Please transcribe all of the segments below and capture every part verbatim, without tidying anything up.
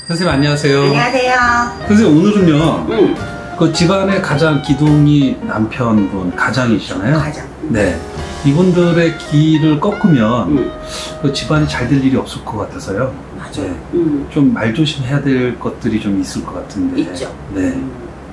선생님 안녕하세요. 안녕하세요. 선생님 오늘은요. 응. 그 집안의 가장 기둥이 남편분 가장이시잖아요. 가장. 네. 이분들의 기를 꺾으면 응. 그 집안이 잘 될 일이 없을 것 같아서요. 맞아. 네. 응. 좀 말조심해야 될 것들이 좀 있을 것 같은데. 있죠. 네. 음.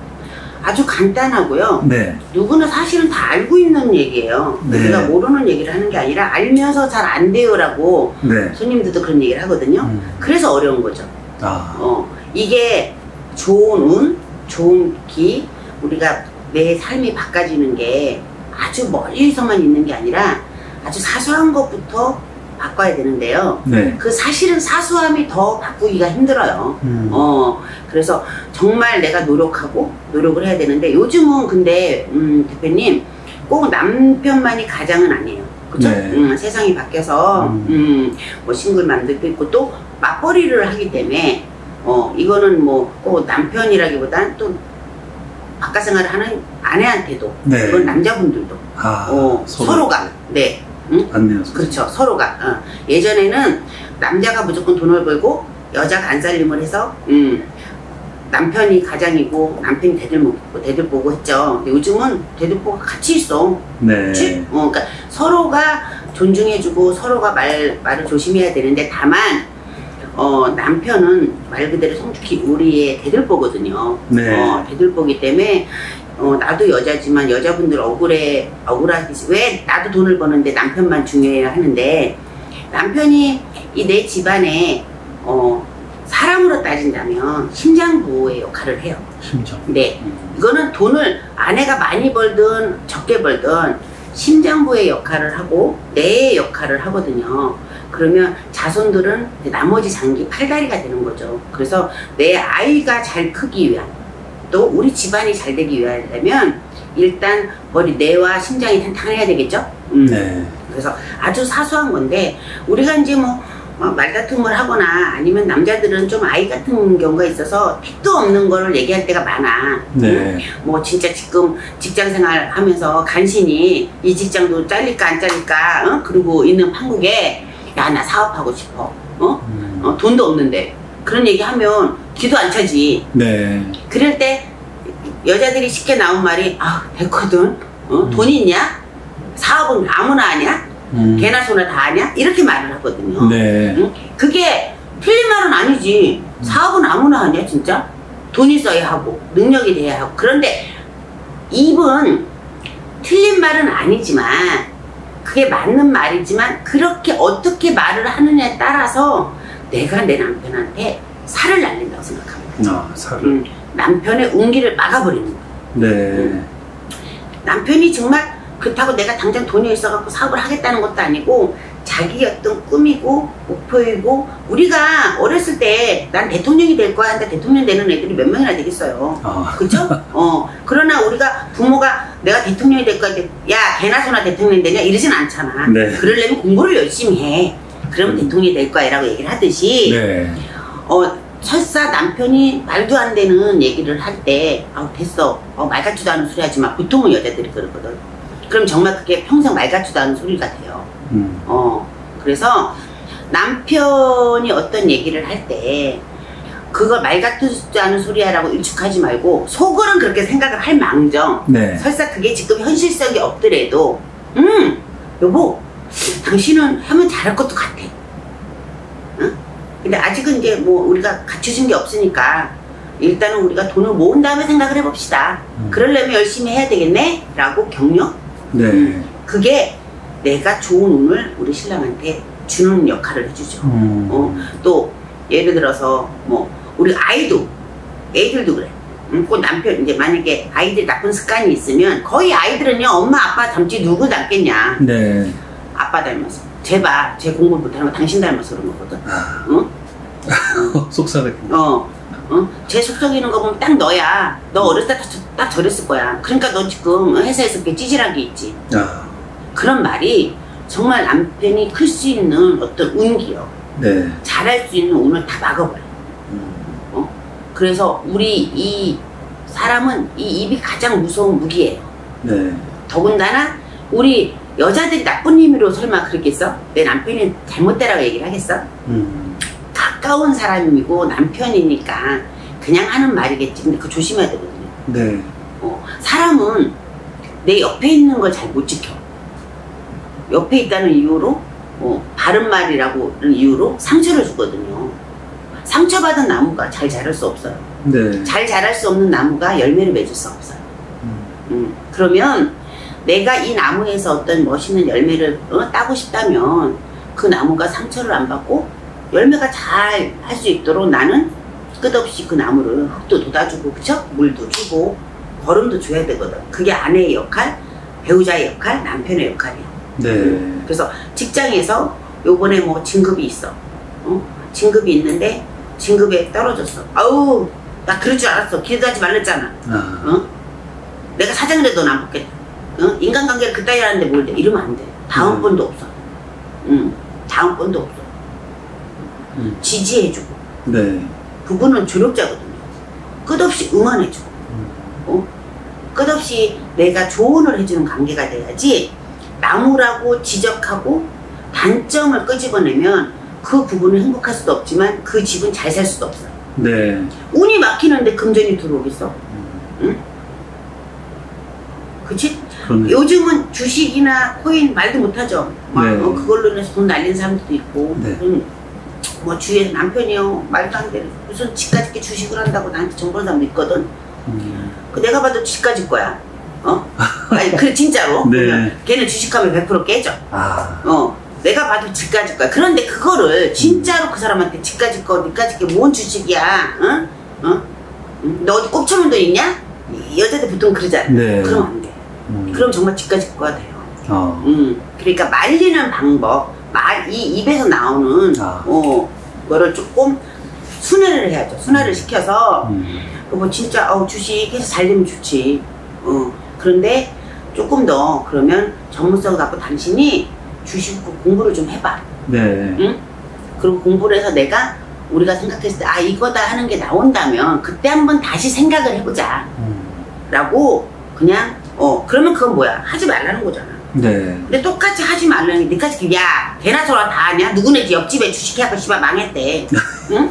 아주 간단하고요. 네. 누구나 사실은 다 알고 있는 얘기예요. 네. 우리가 모르는 얘기를 하는 게 아니라 알면서 잘 안 돼요라고 네. 손님들도 그런 얘기를 하거든요. 음. 그래서 어려운 거죠. 아. 어, 이게 좋은 운, 좋은 기, 우리가 내 삶이 바꿔지는 게 아주 멀리서만 있는 게 아니라 아주 사소한 것부터 바꿔야 되는데요. 네. 그 사실은 사소함이 더 바꾸기가 힘들어요. 음. 어, 그래서 정말 내가 노력하고 노력을 해야 되는데 요즘은 근데 음, 대표님 꼭 남편만이 가장은 아니에요. 그죠? 네. 음, 세상이 바뀌어서 음. 음, 뭐 싱글맘들도 있고 또 맞벌이를 하기 때문에 어, 이거는 뭐 꼭 남편이라기보단 또 바깥 생활을 하는 아내한테도 네. 이건 남자분들도 아, 어, 서로. 서로가 네. 응? 맞네요. 선생님. 그렇죠. 서로가. 어. 예전에는 남자가 무조건 돈을 벌고 여자가 안살림을 해서 음, 남편이 가장이고 남편이 대들보고 대들보고 했죠. 근데 요즘은 대들보가 같이 있어. 네. 그렇지? 어, 그러니까 서로가 존중해주고 서로가 말, 말을 조심해야 되는데 다만 어, 남편은 말 그대로 성숙히 우리의 대들보거든요. 네. 어, 대들보기 때문에 어, 나도 여자지만 여자분들 억울해, 억울하듯이 왜 나도 돈을 버는데 남편만 중요해야 하는데 남편이 이 내 집안에 어, 사람으로 따진다면 심장부의 역할을 해요. 심장. 네. 음. 이거는 돈을 아내가 많이 벌든 적게 벌든 심장부의 역할을 하고 뇌의 역할을 하거든요. 그러면 자손들은 나머지 장기 팔다리가 되는 거죠. 그래서 내 아이가 잘 크기 위한 또 우리 집안이 잘 되기 위하려면 일단 머리 뇌와 심장이 탄탄해야 되겠죠. 음. 네. 그래서 아주 사소한 건데 우리가 이제 뭐 말다툼을 하거나 아니면 남자들은 좀 아이 같은 경우가 있어서 택도 없는 거를 얘기할 때가 많아. 네. 음. 뭐 진짜 지금 직장생활 하면서 간신히 이 직장도 잘릴까 안 잘릴까 어? 그러고 있는 판국에 야 나 사업하고 싶어. 어? 음. 어? 돈도 없는데 그런 얘기하면 귀도 안 차지. 네. 그럴 때 여자들이 쉽게 나온 말이 아 됐거든. 어? 음. 돈 있냐? 사업은 아무나 하냐? 음. 개나 소나 다 하냐? 이렇게 말을 하거든요. 네. 응? 그게 틀린 말은 아니지. 음. 사업은 아무나 하냐 진짜? 돈이 있어야 하고 능력이 돼야 하고. 그런데 입은 틀린 말은 아니지만 그게 맞는 말이지만 그렇게 어떻게 말을 하느냐에 따라서 내가 내 남편한테 살을 날린다고 생각합니다. 아, 살을. 음, 남편의 운기를 막아버리는 거예요. 네. 음. 남편이 정말 그렇다고 내가 당장 돈이 있어갖고 사업을 하겠다는 것도 아니고 자기 어떤 꿈이고 목표이고 우리가 어렸을 때 난 대통령이 될 거야 하는데 대통령 되는 애들이 몇 명이나 되겠어요. 아. 그죠? 어. 그러나 우리가 부모가 내가 대통령이 될 거야 야 개나 소나 대통령 되냐 이러진 않잖아. 네. 그러려면 공부를 열심히 해. 그러면 음. 대통령이 될 거야 라고 얘기를 하듯이 네. 어, 설사 남편이 말도 안 되는 얘기를 할 때 아 됐어 어, 말 같지도 않은 소리 하지 마. 보통은 여자들이 그러거든. 그럼 정말 그게 평생 말 같지도 않은 소리 같아요. 음. 어, 그래서 남편이 어떤 얘기를 할 때 그걸 말 같지 않은 소리야 라고 일축하지 말고 속으로는 그렇게 생각을 할 망정. 네. 설사 그게 지금 현실성이 없더라도 음 여보 당신은 하면 잘할 것도 같아. 응? 근데 아직은 이제 뭐 우리가 갖춰진 게 없으니까 일단은 우리가 돈을 모은 다음에 생각을 해봅시다. 음. 그러려면 열심히 해야 되겠네? 라고 격려? 네. 음, 그게 내가 좋은 운을 우리 신랑한테 주는 역할을 해주죠. 음. 어, 또 예를 들어서 뭐 우리 아이도 애들도 그래. 음, 꼭 남편 이제 만약에 아이들이 나쁜 습관이 있으면 거의 아이들은요 엄마 아빠 닮지 누구 닮겠냐. 네. 아빠 닮아서. 쟤봐 쟤 공부 못하는 거 당신 닮아서 그런 거거든. 아. 응? 속살에. 어. 어? 쟤 속썩이는 거 보면 딱 너야. 너 어렸을 때 딱 저랬을 거야. 그러니까 너 지금 회사에서 이렇게 찌질한 게 있지. 아. 그런 말이 정말 남편이 클 수 있는 어떤 운기요. 네. 잘할 수 있는 운을 다 막아버려. 음. 어? 그래서 우리 이 사람은 이 입이 가장 무서운 무기예요. 네. 더군다나 우리 여자들이 나쁜 의미로 설마 그러겠어? 내 남편이 잘못되라고 얘기를 하겠어? 음. 가까운 사람이고 남편이니까 그냥 하는 말이겠지. 근데 그거 조심해야 되거든요. 네. 어, 사람은 내 옆에 있는 걸 잘 못 지켜. 옆에 있다는 이유로 어, 바른 말이라고 이유로 상처를 주거든요. 상처받은 나무가 잘 자랄 수 없어요. 네. 잘 자랄 수 없는 나무가 열매를 맺을 수 없어요. 음. 음, 그러면 내가 이 나무에서 어떤 멋있는 열매를 어, 따고 싶다면 그 나무가 상처를 안 받고 열매가 잘 할 수 있도록 나는 끝없이 그 나무를 흙도 돋아주고, 그쵸? 물도 주고 거름도 줘야 되거든. 그게 아내의 역할, 배우자의 역할, 남편의 역할이야. 네. 음, 그래서 직장에서 요번에 뭐 진급이 있어. 어? 진급이 있는데 진급에 떨어졌어. 아우, 나 그럴 줄 알았어. 기대하지 말랬잖아. 아. 어? 내가 사장이라도 넌 안 붙겠다. 어? 인간관계를 그따위 하는데 뭘 돼. 이러면 안 돼. 다음번도 없어. 응. 다음번도 없어. 음. 지지해주고. 네. 부부는 조력자거든요. 끝없이 응원해주고. 음. 어? 끝없이 내가 조언을 해주는 관계가 돼야지, 나무라고 지적하고 단점을 끄집어내면 그 부부는 행복할 수도 없지만 그 집은 잘 살 수도 없어요. 네. 운이 막히는데 금전이 들어오겠어? 음. 응? 그치? 그러네. 요즘은 주식이나 코인 말도 못하죠. 막 네. 어, 그걸로 인해서 돈 날리는 사람들도 있고. 네. 음, 뭐 주위에서 남편이요 말도 안 되는 무슨 집까지 게 주식을 한다고 나한테 정보는 사람도 있거든. 음. 그 내가 봐도 집까지 거야. 어? 아니 그래 진짜로. 네. 그러면 걔는 주식하면 백 퍼센트 깨져. 아. 어. 내가 봐도 집까지 거야. 그런데 그거를 진짜로 그 사람한테 집까지 거, 니까지 게 뭔 주식이야? 응? 어? 응? 너 어디 꼽쳐놓은 돈 있냐? 여자들 보통 그러잖아. 네. 그럼 안 돼. 음. 그럼 정말 집까지 거가 돼요. 어. 음. 그러니까 말리는 방법, 말, 이 입에서 나오는 아. 어, 거를 조금 순회를 해야죠. 순화를 시켜서 음. 뭐 진짜 어, 주식 해서 잘 되면 좋지. 어. 그런데 조금 더 그러면 전문성을 갖고 당신이 주식 공부를 좀 해봐. 네. 응? 그리고 공부를 해서 내가 우리가 생각했을 때 아 이거다 하는 게 나온다면 그때 한번 다시 생각을 해보자. 음. 라고 그냥 어 그러면 그건 뭐야? 하지 말라는 거잖아. 네. 근데 똑같이 하지 말라는 게 니까지 야 개나 소나 다 아냐? 누구네 집 옆집에 주식해갖고 씨발 망했대. 응?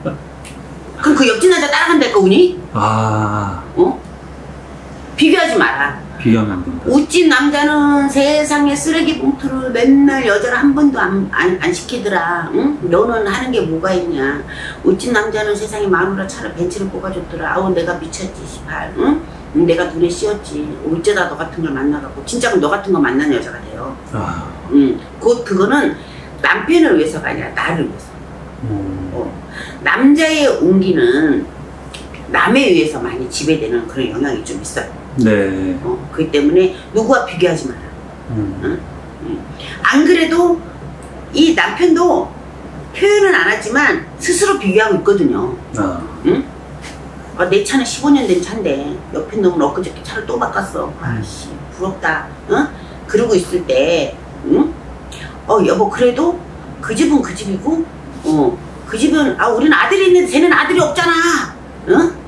그럼 그 옆집 남자 따라간다니까 운이? 아. 어? 비교하지 마라. 비교하면 안 된다. 웃진 남자는 세상에 쓰레기 봉투를 맨날 여자를 한 번도 안, 안, 안 시키더라. 응? 너는 하는 게 뭐가 있냐. 웃진 남자는 세상에 마누라 차를 벤츠를 뽑아줬더라. 아우 내가 미쳤지 시발. 응? 내가 눈에 씌었지. 어쩌다 너 같은 걸 만나갖고 진짜 그럼 너 같은 거 만나는 여자가 돼요. 아. 응. 곧 그거는 남편을 위해서가 아니라 나를 위해서. 음. 어. 남자의 운기는 남에 의해서 많이 지배되는 그런 영향이 좀 있어요. 네. 어, 그렇기 때문에 누구와 비교하지 마라. 음. 응? 응. 안 그래도 이 남편도 표현은 안 하지만 스스로 비교하고 있거든요. 아. 응? 아, 내 차는 십오 년 된 차인데 옆에 놈은 엊그저께 차를 또 바꿨어. 아씨 부럽다. 응? 그러고 있을 때 응? 어 여보 그래도 그 집은 그 집이고 어, 그 집은 아 우리는 아들이 있는데 쟤는 아들이 없잖아. 응?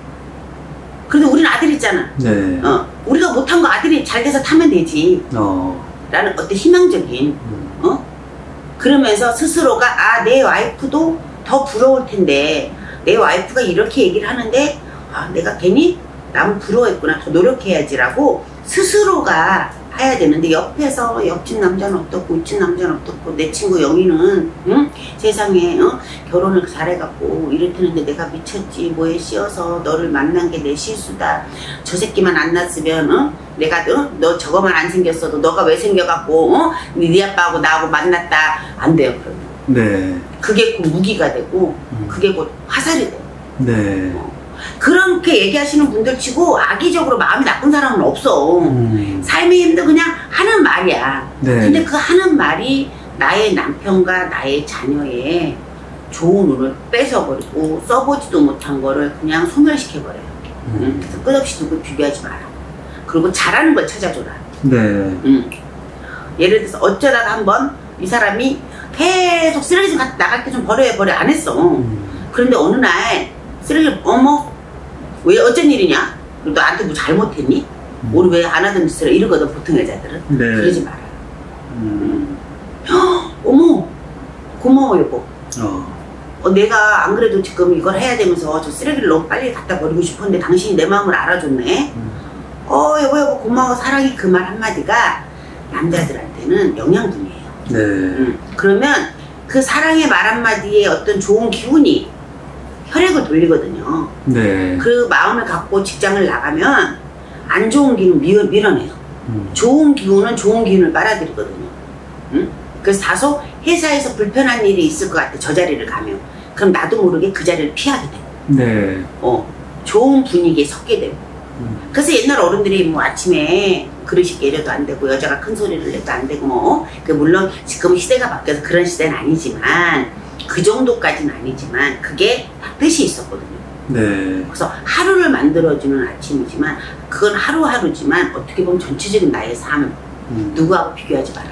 그래도 우리는 아들 있잖아. 네. 어, 우리가 못한 거 아들이 잘 돼서 타면 되지. 어. 라는 어떤 희망적인, 음. 어? 그러면서 스스로가, 아, 내 와이프도 더 부러울 텐데, 내 와이프가 이렇게 얘기를 하는데, 아, 내가 괜히 남을 부러워했구나. 더 노력해야지라고 스스로가 해야 되는데, 옆에서 옆집 남자는 어떻고, 윗집 남자는 어떻고, 내 친구 영희는, 응? 세상에, 어? 결혼을 잘해갖고, 이랬는데 내가 미쳤지. 뭐에 씌어서 너를 만난 게 내 실수다. 저 새끼만 안 낳았으면, 어? 내가, 어? 너 저거만 안 생겼어도 너가 왜 생겨갖고, 어? 네 아빠하고 나하고 만났다. 안 돼요, 그러면. 네. 그게 곧 무기가 되고, 음. 그게 곧 화살이 돼요. 네. 그렇게 얘기하시는 분들 치고 악의적으로 마음이 나쁜 사람은 없어. 음. 삶의 힘도 그냥 하는 말이야. 네. 근데 그 하는 말이 나의 남편과 나의 자녀의 좋은 운을 뺏어버리고 써보지도 못한 거를 그냥 소멸시켜버려요. 음. 응? 그래서 끝없이 누굴 비교하지 마라. 그리고 잘하는 걸 찾아줘라. 네. 응. 예를 들어서 어쩌다가 한번 이 사람이 계속 쓰레기 좀 갖다 나갈 때 좀 버려야 버려 안 했어. 음. 그런데 어느 날 쓰레기 어머 왜 어쩐 일이냐? 너 나한테 뭐 잘못했니? 음. 우리 왜 안 하던 짓을 해? 이러거든 보통 여자들은. 네. 그러지 마라. 음. 어머 고마워 여보. 어. 어, 내가 안 그래도 지금 이걸 해야 되면서 저 쓰레기를 너무 빨리 갖다 버리고 싶었는데 당신이 내 마음을 알아줬네. 음. 어 여보 여보 고마워 사랑해. 그 말 한마디가 남자들한테는 영양분이에요. 네. 음, 그러면 그 사랑의 말 한마디에 어떤 좋은 기운이 혈액을 돌리거든요. 네. 그 마음을 갖고 직장을 나가면 안 좋은 기운 밀어, 밀어내요. 음. 좋은 기운은 좋은 기운을 빨아들이거든요. 응? 그래서 다소 회사에서 불편한 일이 있을 것 같아. 저 자리를 가면. 그럼 나도 모르게 그 자리를 피하게 되고. 네. 어, 좋은 분위기에 섞게 되고. 음. 그래서 옛날 어른들이 뭐 아침에 그릇이 깨려도 안 되고 여자가 큰 소리를 내도 안 되고 뭐 그 물론 지금 시대가 바뀌어서 그런 시대는 아니지만 그 정도까지는 아니지만 그게 다 뜻이 있었거든요. 네. 그래서 하루를 만들어주는 아침이지만 그건 하루하루지만 어떻게 보면 전체적인 나의 삶 음. 누구하고 비교하지 마라.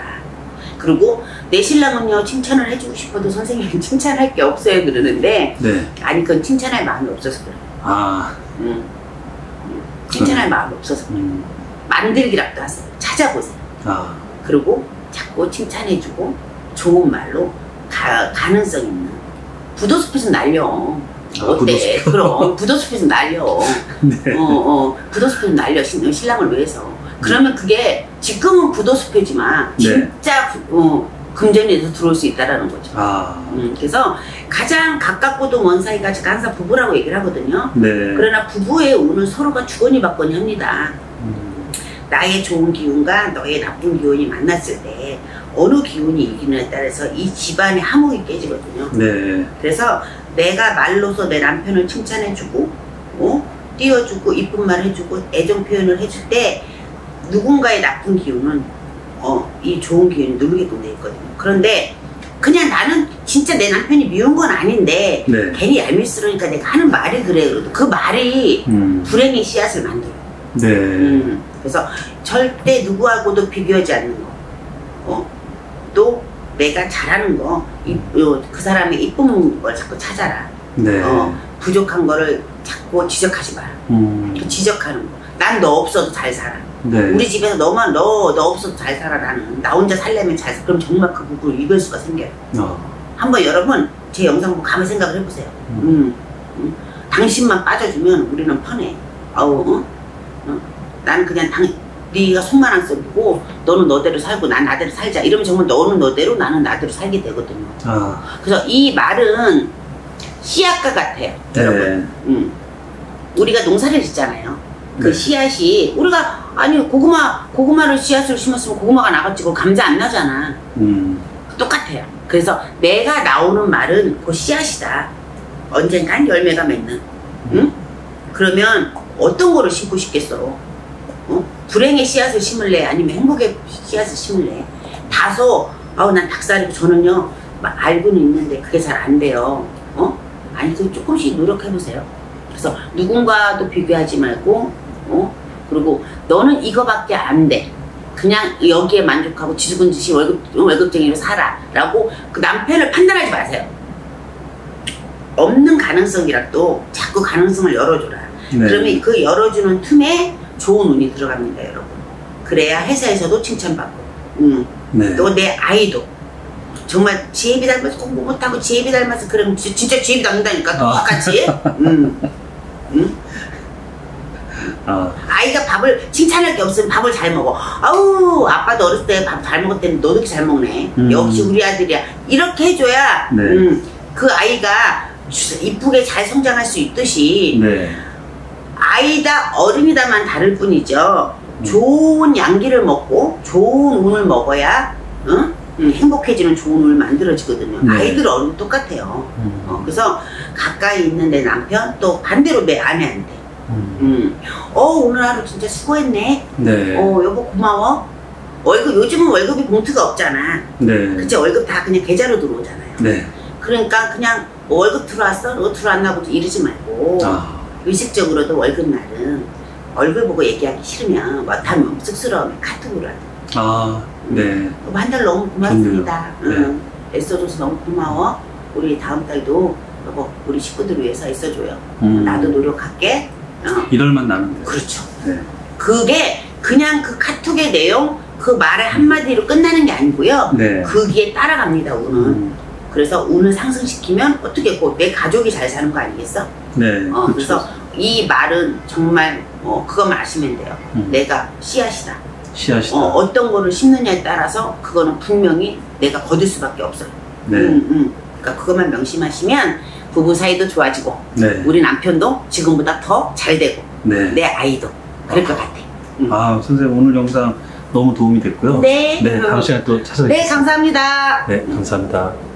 그리고 내 신랑은요 칭찬을 해주고 싶어도 선생님이 칭찬할 게 없어요 그러는데 네. 아니 그건 칭찬할 마음이 없어서 그래요. 아. 음. 음. 칭찬할 마음이 없어서 그래요. 음. 만들기라도 하세요. 찾아보세요. 아. 그리고 자꾸 칭찬해주고 좋은 말로 가, 가능성 있는 부도숲에서 날려. 아, 어때? 부도숲. 그럼 부도숲에서 날려. 네. 어, 어, 부도숲에서 날려. 신, 신랑을 위해서. 그러면 그게 지금은 부도숲이지만 네. 진짜 어, 금전에서 들어올 수 있다라는 거죠. 아. 음, 그래서 가장 가깝고도 먼 사이가 제가 항상 부부라고 얘기를 하거든요. 네. 그러나 부부의 운은 서로가 주거니 받거니 합니다. 음. 나의 좋은 기운과 너의 나쁜 기운이 만났을 때 어느 기운이 이기느냐에 따라서 이 집안의 화목이 깨지거든요. 네. 그래서 내가 말로서 내 남편을 칭찬해주고 어? 띄워주고 이쁜 말 해주고 애정 표현을 해줄 때 누군가의 나쁜 기운은 어, 이 좋은 기운이 누르게끔 돼 있거든요. 그런데 그냥 나는 진짜 내 남편이 미운 건 아닌데 네. 괜히 얄밉스러우니까 내가 하는 말이 그래. 그래도 그 말이 음. 불행의 씨앗을 만들어요. 네. 음, 그래서 절대 누구하고도 비교하지 않는 거. 어? 또 내가 잘하는 거, 이, 요, 그 사람의 이쁜 걸 자꾸 찾아라. 네. 어, 부족한 거를 자꾸 지적하지 마라. 음. 그 지적하는 거. 난 너 없어도 잘 살아. 네. 우리 집에서 너만 너, 너 없어도 잘 살아. 나는 나 혼자 살려면 잘 살아. 그럼 정말 그 부부를 이별 수가 생겨요. 어. 한번 여러분 제 영상 보고 가만 생각을 해보세요. 음. 음, 음. 당신만 빠져주면 우리는 편해. 어우, 어? 어? 나는 그냥 당, 네가 속만 안 썩이고 너는 너대로 살고 난 나대로 살자. 이러면 정말 너는 너대로 나는 나대로 살게 되거든요. 아. 그래서 이 말은 씨앗과 같아요. 네. 여러분. 음. 우리가 농사를 짓잖아요. 그 네. 씨앗이 우리가 아니 고구마 고구마를 씨앗을 심었으면 고구마가 나갔지 그 감자 안 나잖아. 음. 똑같아요. 그래서 내가 나오는 말은 그 씨앗이다. 언젠간 열매가 맺는. 응? 그러면 어떤 거를 심고 싶겠어? 어? 불행의 씨앗을 심을래? 아니면 행복의 씨앗을 심을래? 다소 아우 난 닭살이고 저는요 막 알고는 있는데 그게 잘 안 돼요. 어? 아니 그 조금씩 노력해보세요. 그래서 누군가도 비교하지 말고 어? 그리고 너는 이거밖에 안 돼. 그냥 여기에 만족하고 지죽은 듯이 월급, 월급쟁이로 살아 라고 그 남편을 판단하지 마세요. 없는 가능성이라도 자꾸 가능성을 열어줘라. 네. 그러면 그 열어주는 틈에 좋은 운이 들어갑니다, 여러분. 그래야 회사에서도 칭찬받고 음. 네. 또 내 아이도 정말 지혜비 닮아서 공부 못하고 지혜비 닮아서 그러면 지- 진짜 지혜비 닮는다니까 똑같이 음. 음. 아. 아이가 밥을 칭찬할 게 없으면 밥을 잘 먹어. 아우 아빠도 어렸을 때 밥 잘 먹었더니 너도 이렇게 잘 먹네. 음. 역시 우리 아들이야. 이렇게 해줘야 네. 음, 그 아이가 이쁘게 잘 성장할 수 있듯이 네. 아이다 어른이다만 다를 뿐이죠. 음. 좋은 양기를 먹고 좋은 운을 먹어야 응? 음, 행복해지는 좋은 운을 만들어지거든요. 네. 아이들 어른 똑같아요. 음. 어, 그래서 가까이 있는 내 남편 또 반대로 내 아내한테 음. 음. 어 오늘 하루 진짜 수고했네. 네. 어 여보 고마워. 월급 요즘은 월급이 봉투가 없잖아. 네. 그치 월급 다 그냥 계좌로 들어오잖아요. 네. 그러니까 그냥 뭐 월급 들어왔어? 너 들어왔나 보지 이러지 말고 아. 의식적으로도 월급 날은 얼굴 보고 얘기하기 싫으면 못하면 쑥스러우면 카톡으로 하자. 아. 네. 한 달 너무 고맙습니다. 좋네요. 응. 애써줘서 너무 고마워. 우리 다음 달도 여보 우리 식구들 위해서 애써줘요. 음. 나도 노력할게. 어. 이럴만 나면 돼요. 그렇죠. 네. 그게 그냥 그 카톡의 내용 그 말의 한마디로 끝나는 게 아니고요. 네. 거기에 따라갑니다. 우는 음. 그래서 운을 상승시키면 어떻게 고 내 가족이 잘 사는 거 아니겠어? 네. 어, 그렇죠. 그래서 이 말은 정말 어, 그것만 아시면 돼요. 음. 내가 씨앗이다. 씨앗이다. 어, 어떤 거를 심느냐에 따라서 그거는 분명히 내가 거둘 수밖에 없어요. 네. 음, 음. 그러니까 그것만 명심하시면 부부 사이도 좋아지고 네. 우리 남편도 지금보다 더 잘 되고 네. 내 아이도 그럴 것 같아. 음. 아, 선생님 오늘 영상 너무 도움이 됐고요. 네. 네, 다음 시간에 또 찾아뵙겠습니다. 네, 감사합니다. 네, 감사합니다.